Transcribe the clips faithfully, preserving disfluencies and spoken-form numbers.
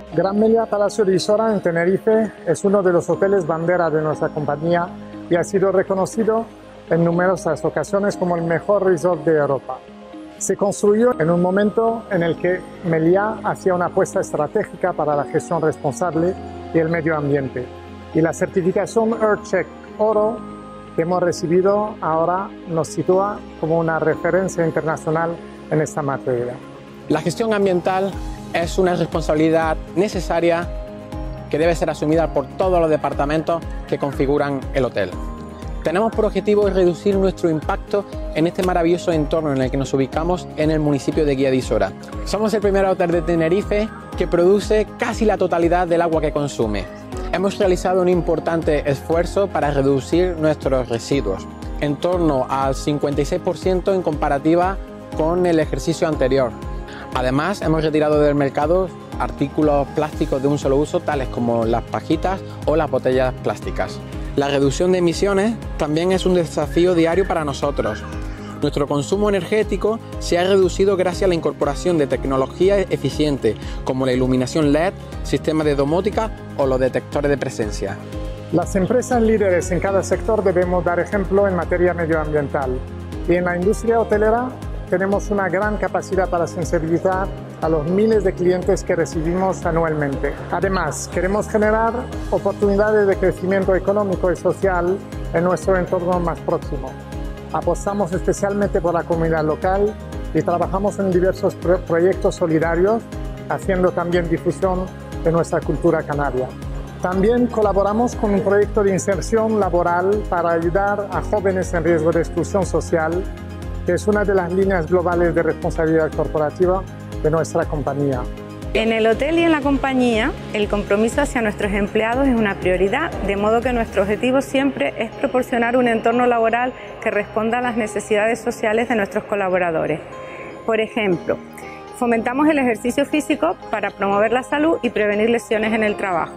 Gran Meliá Palacio de Isora en Tenerife es uno de los hoteles bandera de nuestra compañía y ha sido reconocido en numerosas ocasiones como el mejor resort de Europa. Se construyó en un momento en el que Meliá hacía una apuesta estratégica para la gestión responsable y el medio ambiente. Y la certificación EarthCheck Oro que hemos recibido ahora nos sitúa como una referencia internacional en esta materia. La gestión ambiental es una responsabilidad necesaria que debe ser asumida por todos los departamentos que configuran el hotel. Tenemos por objetivo reducir nuestro impacto en este maravilloso entorno en el que nos ubicamos en el municipio de Guía de Isora. Somos el primer hotel de Tenerife que produce casi la totalidad del agua que consume. Hemos realizado un importante esfuerzo para reducir nuestros residuos, en torno al cincuenta y seis por ciento en comparativa con el ejercicio anterior. Además, hemos retirado del mercado artículos plásticos de un solo uso, tales como las pajitas o las botellas plásticas. La reducción de emisiones también es un desafío diario para nosotros. Nuestro consumo energético se ha reducido gracias a la incorporación de tecnología eficiente, como la iluminación L E D, sistemas de domótica o los detectores de presencia. Las empresas líderes en cada sector debemos dar ejemplo en materia medioambiental. Y en la industria hotelera tenemos una gran capacidad para sensibilizar a los miles de clientes que recibimos anualmente. Además, queremos generar oportunidades de crecimiento económico y social en nuestro entorno más próximo. Apostamos especialmente por la comunidad local y trabajamos en diversos pro- proyectos solidarios, haciendo también difusión de nuestra cultura canaria. También colaboramos con un proyecto de inserción laboral para ayudar a jóvenes en riesgo de exclusión social, que es una de las líneas globales de responsabilidad corporativa de nuestra compañía. En el hotel y en la compañía, el compromiso hacia nuestros empleados es una prioridad, de modo que nuestro objetivo siempre es proporcionar un entorno laboral que responda a las necesidades sociales de nuestros colaboradores. Por ejemplo, fomentamos el ejercicio físico para promover la salud y prevenir lesiones en el trabajo.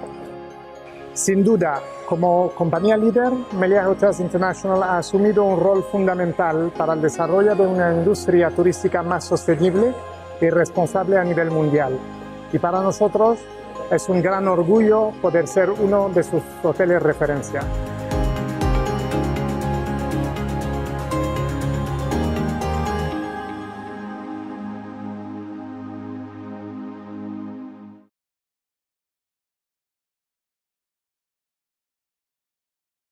Sin duda, como compañía líder, Meliá Hotels International ha asumido un rol fundamental para el desarrollo de una industria turística más sostenible y responsable a nivel mundial. Y para nosotros es un gran orgullo poder ser uno de sus hoteles referencia.